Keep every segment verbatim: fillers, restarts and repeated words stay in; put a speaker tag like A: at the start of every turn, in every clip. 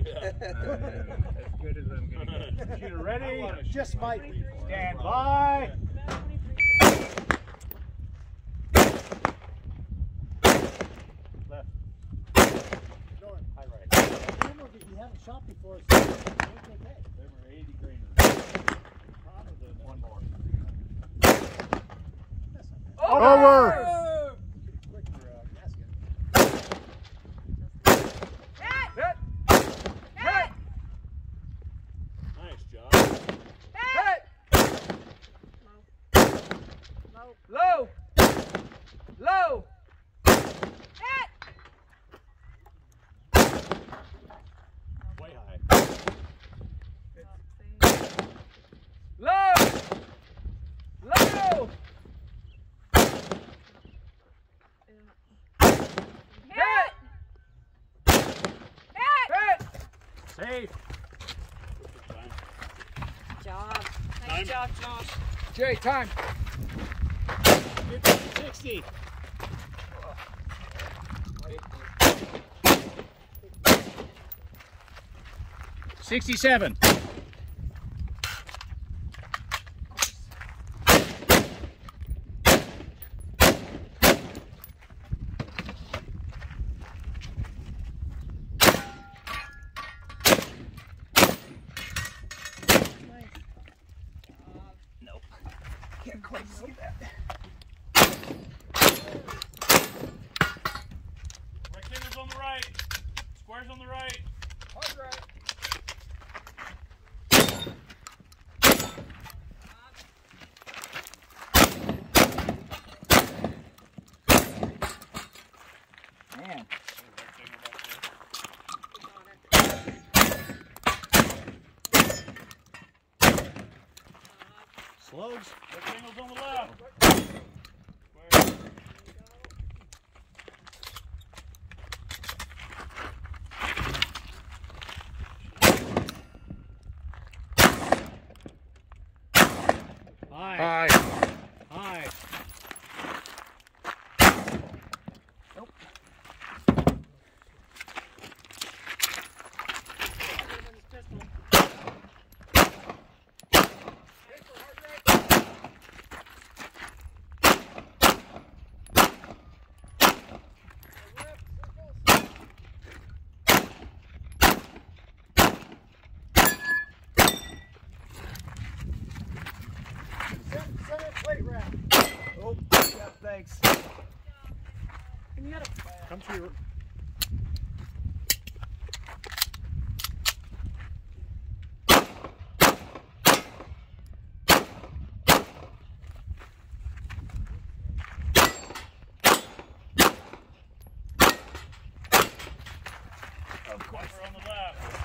A: Yeah. As good as I'm going to get.
B: Shooter ready?
C: Just might.
B: Stand by. Left. High right.
C: Remember, you haven't shot before, so it's okay.
B: There were eighty grainers. One more.
D: Over!
B: Nice job.
E: Low. Low.
B: Way high.
E: Low. Low. Hit. Hit.
B: Safe.
F: Job.
B: Time.
F: Nice job, Josh.
E: Jay, time.
B: fifty, sixty. Sixty-seven. Nope. Can't quite see that. Rectangles on the right. Squares on the right.
E: Hard right.
B: Man. Slugs. Rectangles on the left. Square. High.
D: High.
B: High.
E: Nope.
C: Send, send it plate round.
B: Oh, yeah, thanks.
F: And you gotta
B: Come to your. Of course. On the left.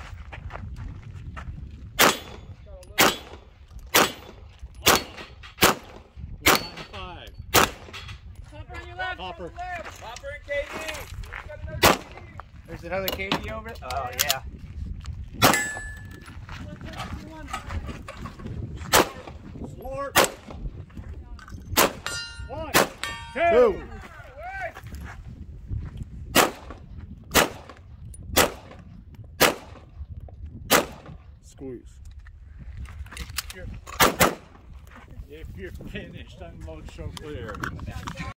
B: Five.
F: Hopper on your left.
B: Hopper.
E: Hopper and K D. We got another K D.
B: There's another K D over it. Oh yeah. Sword. One, two.
D: Two. Squeeze.
B: If you're finished, unload so clear.